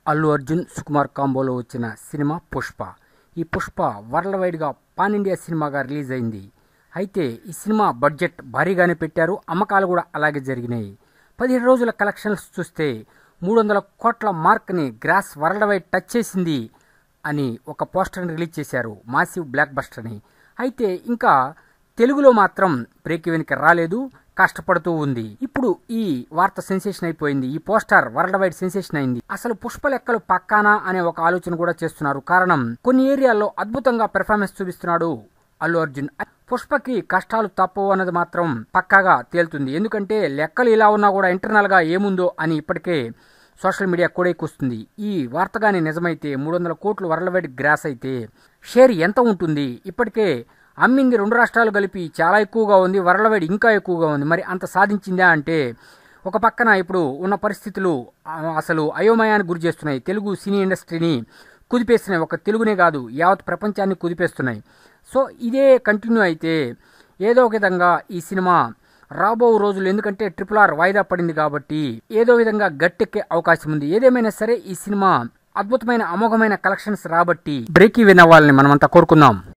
అల్లు అర్జున్ సుకుమార్ కాంబోలో వచ్చిన సినిమా పుష్ప. ఈ పుష్ప వరల్డ్ వైడ్గా పాన్ ఇండియా సినిమాగా రిలీజ్ అయింది. అయితే ఈ సినిమా బడ్జెట్ భారీగానే పెట్టారు, అమ్మకాలు కూడా అలాగే జరిగినాయి. 17 రోజుల కలెక్షన్స్ చూస్తే 300 కోట్ల మార్క్ని గ్రాస్ వరల్డ్ వైడ్ టచ్ చేసింది అని ఒక పోస్టర్ని రిలీజ్ చేశారు, మాసివ్ బ్లాక్ బస్టర్ని. అయితే ఇంకా తెలుగులో మాత్రం బ్రేక్ ఈవెన్కి రాలేదు, కష్టపడుతూ ఉంది. ఇప్పుడు ఈ వార్త సెన్సేషన్ అయిపోయింది, ఈ పోస్టర్ వరల్డ్ వైడ్ సెన్సేషన్ అయింది. అసలు పుష్ప లెక్కలు పక్కానా అనే ఒక ఆలోచన కూడా చేస్తున్నారు. కారణం, కొన్ని ఏరియాల్లో అద్భుతంగా పెర్ఫార్మెన్స్ చూపిస్తున్నాడు అల్లు అర్జున్. పుష్పకి కష్టాలు తప్పవు అన్నది మాత్రం పక్కాగా తేలుతుంది. ఎందుకంటే లెక్కలు ఇలా ఉన్నా కూడా ఇంటర్నల్ గా ఏముందో అని ఇప్పటికే సోషల్ మీడియా కూడా ఎక్కువస్తుంది. ఈ వార్తగానే నిజమైతే 300 కోట్లు వరల్డ్ వైడ్ గ్రాస్ అయితే షేర్ ఎంత ఉంటుంది? ఇప్పటికే అమ్మింది 2 రాష్ట్రాలు కలిపి చాలా ఎక్కువగా ఉంది, వరల్డ్ వైడ్ ఇంకా ఎక్కువగా ఉంది. మరి అంత సాధించిందా అంటే ఒక పక్కన ఇప్పుడు ఉన్న పరిస్థితులు అసలు అయోమయానికి గురి చేస్తున్నాయి. తెలుగు సినీ ఇండస్ట్రీని కుదిపేస్తున్నాయి. ఒక తెలుగునే కాదు, యావత్ ప్రపంచాన్ని కుదిపేస్తున్నాయి. సో ఇదే కంటిన్యూ అయితే ఏదో ఒక విధంగా ఈ సినిమా రాబో రోజులు, ఎందుకంటే RRR వాయిదా పడింది కాబట్టి ఏదో విధంగా గట్టెక్కే అవకాశం ఉంది. ఏదేమైనా సరే ఈ సినిమా అద్భుతమైన అమోఘమైన కలెక్షన్స్ రాబట్టి బ్రేక్ ఈవెన్ అవ్వాలని మనమంతా కోరుకుందాం.